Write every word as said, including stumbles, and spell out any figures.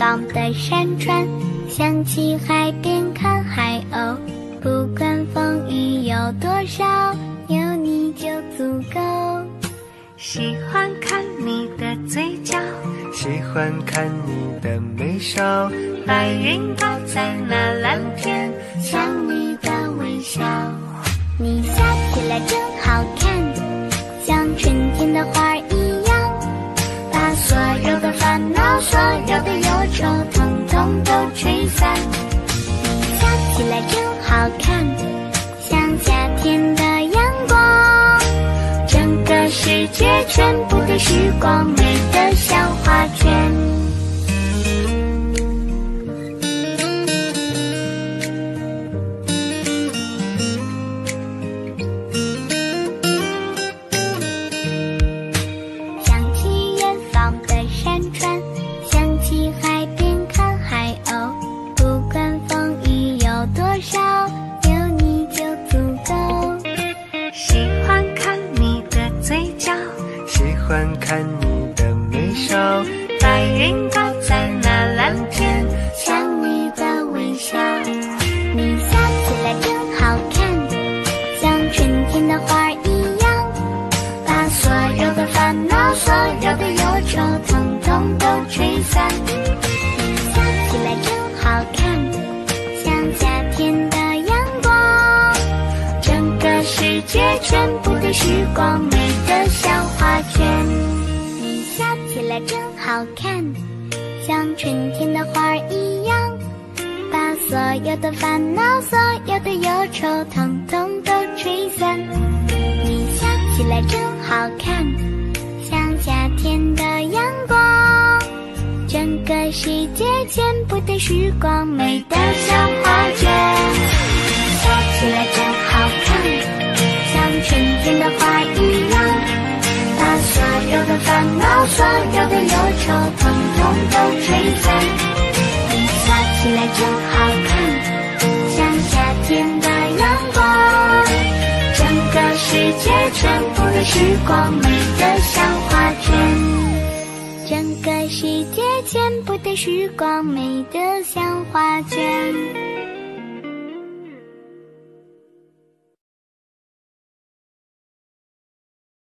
方的山川，想起海边看海鸥。不管风雨有多少，有你就足够。 喜欢看你的嘴角， 喜欢看你的眉梢， 白云倒在那蓝天， 像你的微笑。你笑起来真好看，像春天的花一样，把所有的烦恼，所有的忧愁，统统都吹散。你笑起来真好看，像夏天的阳光，整个世界全部的时光，美得像画卷。想起远方的山川，想起海边看海鸥。不管风雨有多少，有你就足够。 喜欢看你的嘴角， 喜欢看你的眉梢， 白云倒在那蓝天， 像你的微笑。你笑起来真好看，像春天的花一样，把所有的烦恼，所有的忧愁，统统都吹散。你笑起来真好看，像夏天的阳光，整个世界全部的时光，美得像画卷。你笑起来真好看，像春天的花一样，把所有的烦恼，所有的忧愁，统统都吹散。你笑起来真好看，像夏天的阳光，整个世界全部的时光，美得像画卷。笑起来真好看，像春天的花一样，把所有的烦恼，所有的忧愁，统统都吹散。你笑起来真好看，像夏天的阳光，整个世界全部的时光，美得像画卷。整个世界全部的时光，美得像画卷。